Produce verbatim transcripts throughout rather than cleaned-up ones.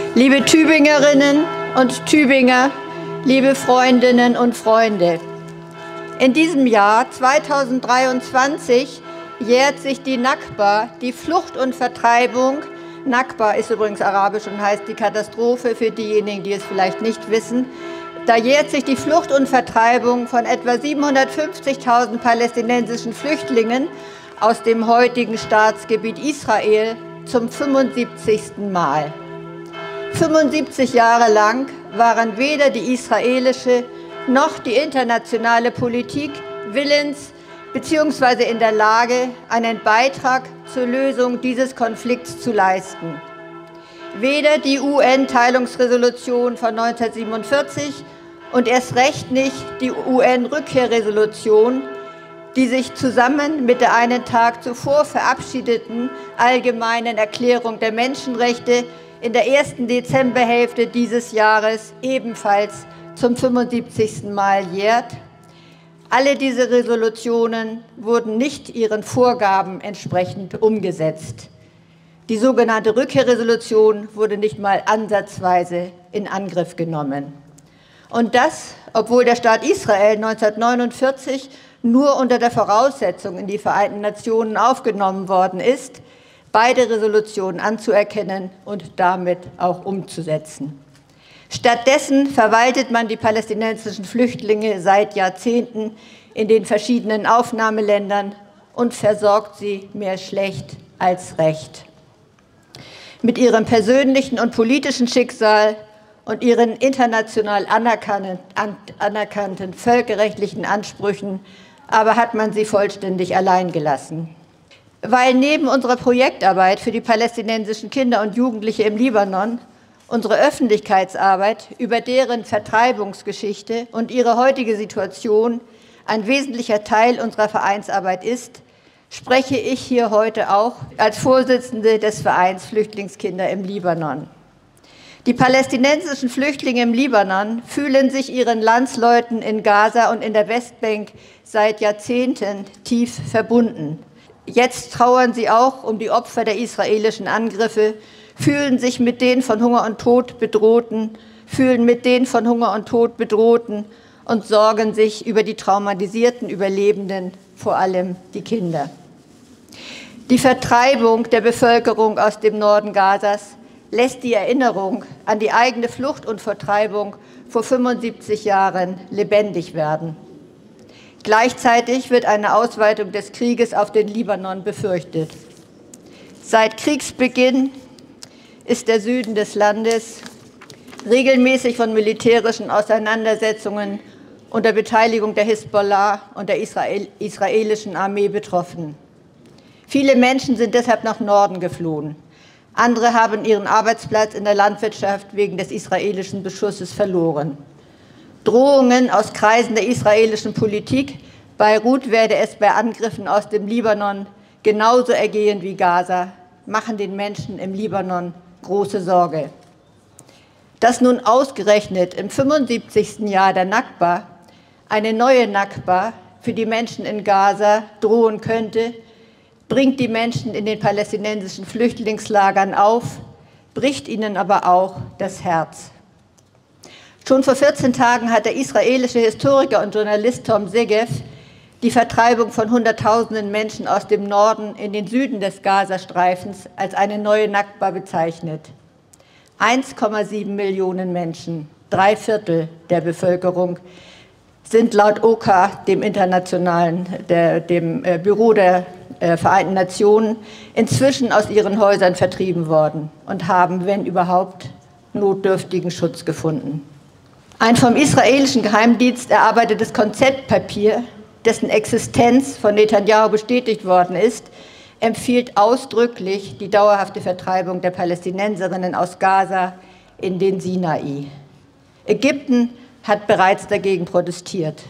Liebe Tübingerinnen und Tübinger, liebe Freundinnen und Freunde, in diesem Jahr zweitausenddreiundzwanzig jährt sich die Nakba, die Flucht und Vertreibung. Nakba ist übrigens arabisch und heißt die Katastrophe, für diejenigen, die es vielleicht nicht wissen. Da jährt sich die Flucht und Vertreibung von etwa siebenhundertfünfzigtausend palästinensischen Flüchtlingen aus dem heutigen Staatsgebiet Israel zum fünfundsiebzigsten Mal. fünfundsiebzig Jahre lang waren weder die israelische noch die internationale Politik willens bzw. in der Lage, einen Beitrag zur Lösung dieses Konflikts zu leisten. Weder die U N-Teilungsresolution von neunzehnhundertsiebenundvierzig und erst recht nicht die U N-Rückkehrresolution, die sich zusammen mit der einen Tag zuvor verabschiedeten Allgemeinen Erklärung der Menschenrechte in der ersten Dezemberhälfte dieses Jahres ebenfalls zum fünfundsiebzigsten Mal jährt. Alle diese Resolutionen wurden nicht ihren Vorgaben entsprechend umgesetzt. Die sogenannte Rückkehrresolution wurde nicht mal ansatzweise in Angriff genommen. Und das, obwohl der Staat Israel neunzehnhundertneunundvierzig nur unter der Voraussetzung in die Vereinten Nationen aufgenommen worden ist, beide Resolutionen anzuerkennen und damit auch umzusetzen. Stattdessen verwaltet man die palästinensischen Flüchtlinge seit Jahrzehnten in den verschiedenen Aufnahmeländern und versorgt sie mehr schlecht als recht. Mit ihrem persönlichen und politischen Schicksal und ihren international anerkannten, anerkannten völkerrechtlichen Ansprüchen aber hat man sie vollständig allein gelassen. Weil neben unserer Projektarbeit für die palästinensischen Kinder und Jugendliche im Libanon unsere Öffentlichkeitsarbeit über deren Vertreibungsgeschichte und ihre heutige Situation ein wesentlicher Teil unserer Vereinsarbeit ist, spreche ich hier heute auch als Vorsitzende des Vereins Flüchtlingskinder im Libanon. Die palästinensischen Flüchtlinge im Libanon fühlen sich ihren Landsleuten in Gaza und in der Westbank seit Jahrzehnten tief verbunden. Jetzt trauern sie auch um die Opfer der israelischen Angriffe, fühlen sich mit den von Hunger und Tod bedrohten, fühlen mit den von Hunger und Tod bedrohten und sorgen sich über die traumatisierten Überlebenden, vor allem die Kinder. Die Vertreibung der Bevölkerung aus dem Norden Gazas lässt die Erinnerung an die eigene Flucht und Vertreibung vor fünfundsiebzig Jahren lebendig werden. Gleichzeitig wird eine Ausweitung des Krieges auf den Libanon befürchtet. Seit Kriegsbeginn ist der Süden des Landes regelmäßig von militärischen Auseinandersetzungen unter Beteiligung der Hisbollah und der Israel israelischen Armee betroffen. Viele Menschen sind deshalb nach Norden geflohen. Andere haben ihren Arbeitsplatz in der Landwirtschaft wegen des israelischen Beschusses verloren. Drohungen aus Kreisen der israelischen Politik, Beirut werde es bei Angriffen aus dem Libanon genauso ergehen wie Gaza, machen den Menschen im Libanon große Sorge. Dass nun ausgerechnet im fünfundsiebzigsten Jahr der Nakba eine neue Nakba für die Menschen in Gaza drohen könnte, bringt die Menschen in den palästinensischen Flüchtlingslagern auf, bricht ihnen aber auch das Herz. Schon vor vierzehn Tagen hat der israelische Historiker und Journalist Tom Segev die Vertreibung von Hunderttausenden Menschen aus dem Norden in den Süden des Gazastreifens als eine neue Nakba bezeichnet. eins Komma sieben Millionen Menschen, drei Viertel der Bevölkerung, sind laut O C A, dem internationalen, der, dem äh, Büro der äh, Vereinten Nationen, inzwischen aus ihren Häusern vertrieben worden und haben, wenn überhaupt, notdürftigen Schutz gefunden. Ein vom israelischen Geheimdienst erarbeitetes Konzeptpapier, dessen Existenz von Netanyahu bestätigt worden ist, empfiehlt ausdrücklich die dauerhafte Vertreibung der Palästinenserinnen aus Gaza in den Sinai. Ägypten hat bereits dagegen protestiert.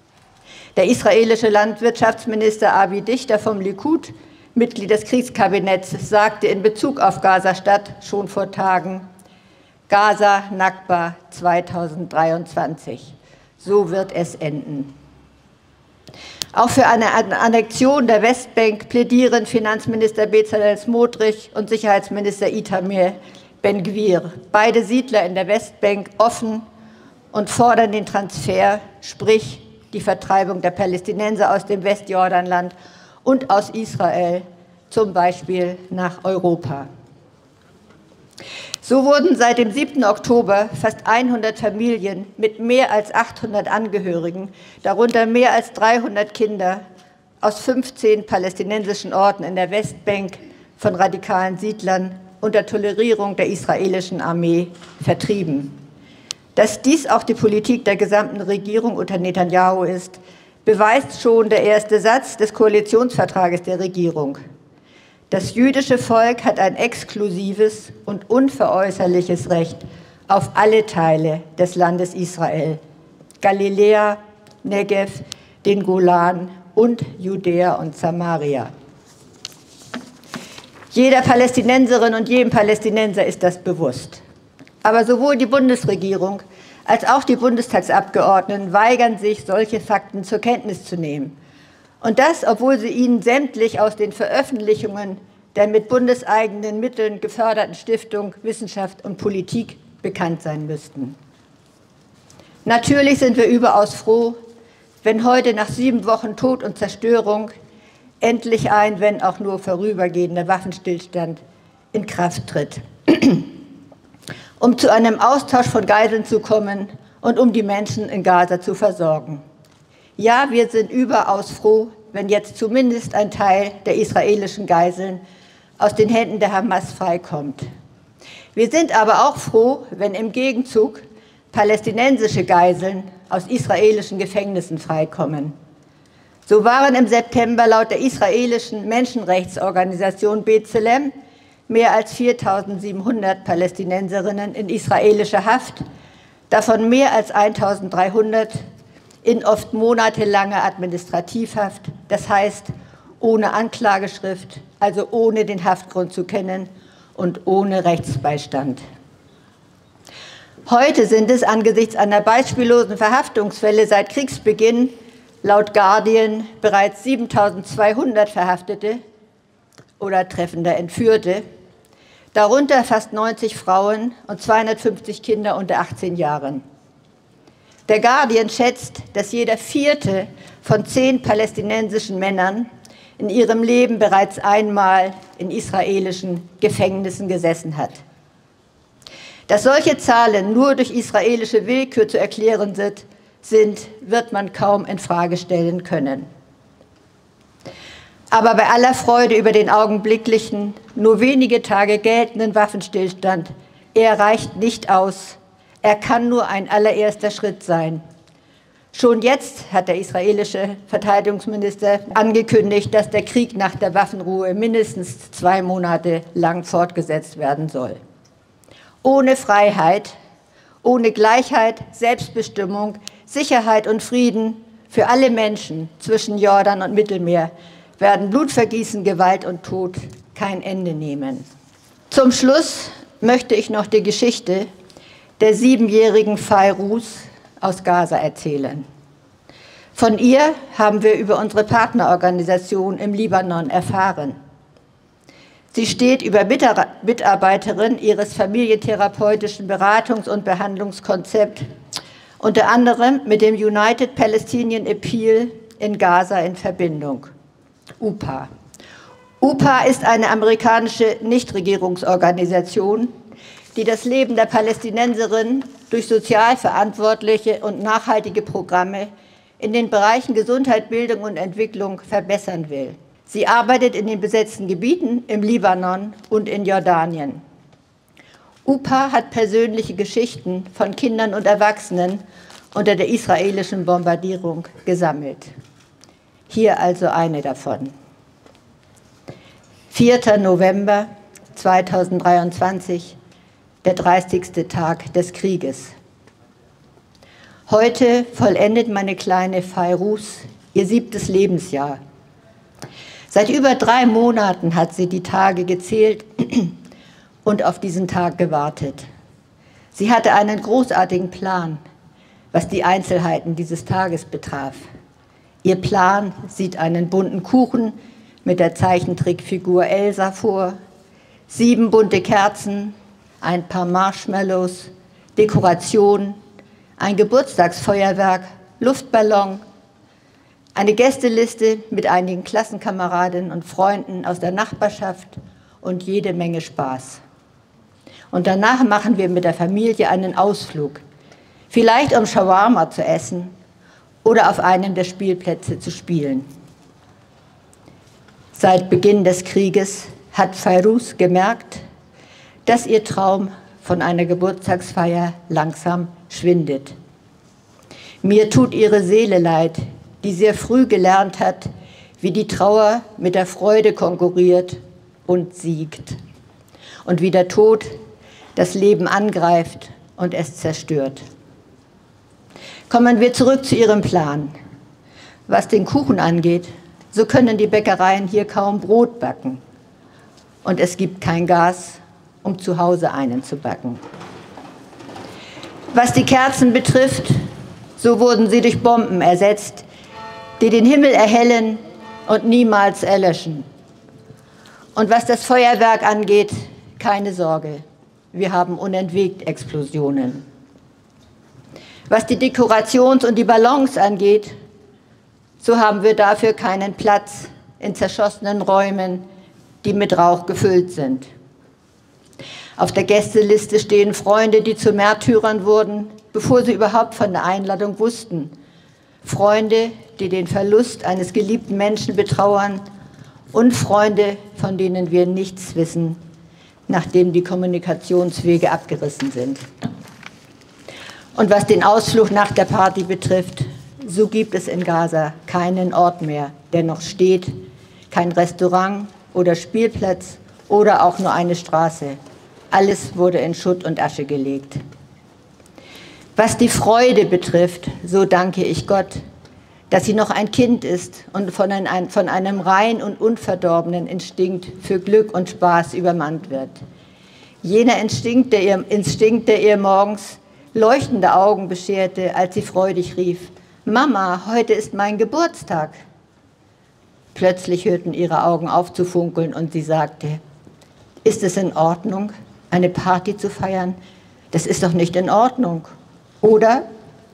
Der israelische Landwirtschaftsminister Avi Dichter vom Likud, Mitglied des Kriegskabinetts, sagte in Bezug auf Gazastadt schon vor Tagen: Gaza Nakba zweitausenddreiundzwanzig. So wird es enden. Auch für eine Annexion der Westbank plädieren Finanzminister Bezalel Smotrich und Sicherheitsminister Itamar Ben Gvir, beide Siedler in der Westbank, offen und fordern den Transfer, sprich die Vertreibung der Palästinenser aus dem Westjordanland und aus Israel, zum Beispiel nach Europa. So wurden seit dem siebten Oktober fast hundert Familien mit mehr als achthundert Angehörigen, darunter mehr als dreihundert Kinder, aus fünfzehn palästinensischen Orten in der Westbank von radikalen Siedlern unter Tolerierung der israelischen Armee vertrieben. Dass dies auch die Politik der gesamten Regierung unter Netanyahu ist, beweist schon der erste Satz des Koalitionsvertrages der Regierung. Das jüdische Volk hat ein exklusives und unveräußerliches Recht auf alle Teile des Landes Israel, Galiläa, Negev, den Golan und Judäa und Samaria. Jeder Palästinenserin und jedem Palästinenser ist das bewusst. Aber sowohl die Bundesregierung als auch die Bundestagsabgeordneten weigern sich, solche Fakten zur Kenntnis zu nehmen. Und das, obwohl sie ihnen sämtlich aus den Veröffentlichungen der mit bundeseigenen Mitteln geförderten Stiftung Wissenschaft und Politik bekannt sein müssten. Natürlich sind wir überaus froh, wenn heute nach sieben Wochen Tod und Zerstörung endlich ein, wenn auch nur vorübergehender Waffenstillstand in Kraft tritt, um zu einem Austausch von Geiseln zu kommen und um die Menschen in Gaza zu versorgen. Ja, wir sind überaus froh, wenn jetzt zumindest ein Teil der israelischen Geiseln aus den Händen der Hamas freikommt. Wir sind aber auch froh, wenn im Gegenzug palästinensische Geiseln aus israelischen Gefängnissen freikommen. So waren im September laut der israelischen Menschenrechtsorganisation B'Tselem mehr als viertausendsiebenhundert Palästinenserinnen in israelischer Haft, davon mehr als eintausenddreihundert in oft monatelanger Administrativhaft, das heißt ohne Anklageschrift, also ohne den Haftgrund zu kennen und ohne Rechtsbeistand. Heute sind es angesichts einer beispiellosen Verhaftungswelle seit Kriegsbeginn laut Guardian bereits siebentausendzweihundert Verhaftete oder treffender Entführte, darunter fast neunzig Frauen und zweihundertfünfzig Kinder unter achtzehn Jahren. Der Guardian schätzt, dass jeder vierte von zehn palästinensischen Männern in ihrem Leben bereits einmal in israelischen Gefängnissen gesessen hat. Dass solche Zahlen nur durch israelische Willkür zu erklären sind, sind, wird man kaum in Frage stellen können. Aber bei aller Freude über den augenblicklichen, nur wenige Tage geltenden Waffenstillstand, er reicht nicht aus. Er kann nur ein allererster Schritt sein. Schon jetzt hat der israelische Verteidigungsminister angekündigt, dass der Krieg nach der Waffenruhe mindestens zwei Monate lang fortgesetzt werden soll. Ohne Freiheit, ohne Gleichheit, Selbstbestimmung, Sicherheit und Frieden für alle Menschen zwischen Jordan und Mittelmeer werden Blutvergießen, Gewalt und Tod kein Ende nehmen. Zum Schluss möchte ich noch die Geschichte der siebenjährigen Fairuz aus Gaza erzählen. Von ihr haben wir über unsere Partnerorganisation im Libanon erfahren. Sie steht über Mitarbeiterin ihres familientherapeutischen Beratungs- und Behandlungskonzepts, unter anderem mit dem United Palestinian Appeal in Gaza in Verbindung, U P A. U P A ist eine amerikanische Nichtregierungsorganisation, die das Leben der Palästinenserinnen durch sozial verantwortliche und nachhaltige Programme in den Bereichen Gesundheit, Bildung und Entwicklung verbessern will. Sie arbeitet in den besetzten Gebieten im Libanon und in Jordanien. U P A hat persönliche Geschichten von Kindern und Erwachsenen unter der israelischen Bombardierung gesammelt. Hier also eine davon. vierter November zweitausenddreiundzwanzig, der dreißigste Tag des Krieges. Heute vollendet meine kleine Fairuz ihr siebtes Lebensjahr. Seit über drei Monaten hat sie die Tage gezählt und auf diesen Tag gewartet. Sie hatte einen großartigen Plan, was die Einzelheiten dieses Tages betraf. Ihr Plan sieht einen bunten Kuchen mit der Zeichentrickfigur Elsa vor, sieben bunte Kerzen, ein paar Marshmallows, Dekoration, ein Geburtstagsfeuerwerk, Luftballon, eine Gästeliste mit einigen Klassenkameradinnen und Freunden aus der Nachbarschaft und jede Menge Spaß. Und danach machen wir mit der Familie einen Ausflug, vielleicht um Shawarma zu essen oder auf einem der Spielplätze zu spielen. Seit Beginn des Krieges hat Fairuz gemerkt, dass ihr Traum von einer Geburtstagsfeier langsam schwindet. Mir tut ihre Seele leid, die sehr früh gelernt hat, wie die Trauer mit der Freude konkurriert und siegt und wie der Tod das Leben angreift und es zerstört. Kommen wir zurück zu ihrem Plan. Was den Kuchen angeht, so können die Bäckereien hier kaum Brot backen. Und es gibt kein Gas, um zu Hause einen zu backen. Was die Kerzen betrifft, so wurden sie durch Bomben ersetzt, die den Himmel erhellen und niemals erlöschen. Und was das Feuerwerk angeht, keine Sorge, wir haben unentwegt Explosionen. Was die Dekorations- und die Ballons angeht, so haben wir dafür keinen Platz in zerschossenen Räumen, die mit Rauch gefüllt sind. Auf der Gästeliste stehen Freunde, die zu Märtyrern wurden, bevor sie überhaupt von der Einladung wussten. Freunde, die den Verlust eines geliebten Menschen betrauern und Freunde, von denen wir nichts wissen, nachdem die Kommunikationswege abgerissen sind. Und was den Ausflug nach der Party betrifft, so gibt es in Gaza keinen Ort mehr, der noch steht, kein Restaurant oder Spielplatz oder auch nur eine Straße. Alles wurde in Schutt und Asche gelegt. Was die Freude betrifft, so danke ich Gott, dass sie noch ein Kind ist und von, ein, von einem rein und unverdorbenen Instinkt für Glück und Spaß übermannt wird. Jener Instinkt, der ihr, Instinkt, der ihr morgens leuchtende Augen bescherte, als sie freudig rief: Mama, heute ist mein Geburtstag. Plötzlich hörten ihre Augen auf zu funkeln und sie sagte: Ist es in Ordnung, eine Party zu feiern? Das ist doch nicht in Ordnung, oder?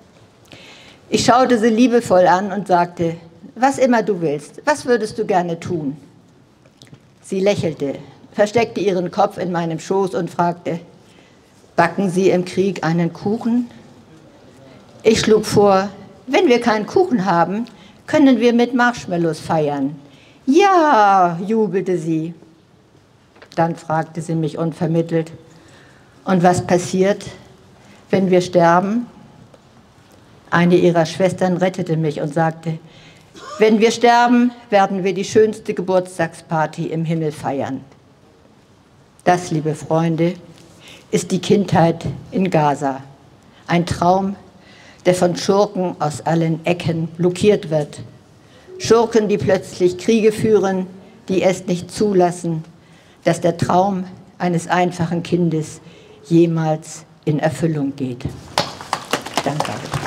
Ich schaute sie liebevoll an und sagte: Was immer du willst, was würdest du gerne tun? Sie lächelte, versteckte ihren Kopf in meinem Schoß und fragte: Backen Sie im Krieg einen Kuchen? Ich schlug vor: Wenn wir keinen Kuchen haben, können wir mit Marshmallows feiern. Ja, jubelte sie. Dann fragte sie mich unvermittelt: Und was passiert, wenn wir sterben? Eine ihrer Schwestern rettete mich und sagte: Wenn wir sterben, werden wir die schönste Geburtstagsparty im Himmel feiern. Das, liebe Freunde, ist die Kindheit in Gaza. Ein Traum, der von Schurken aus allen Ecken blockiert wird. Schurken, die plötzlich Kriege führen, die es nicht zulassen, dass der Traum eines einfachen Kindes jemals in Erfüllung geht. Danke.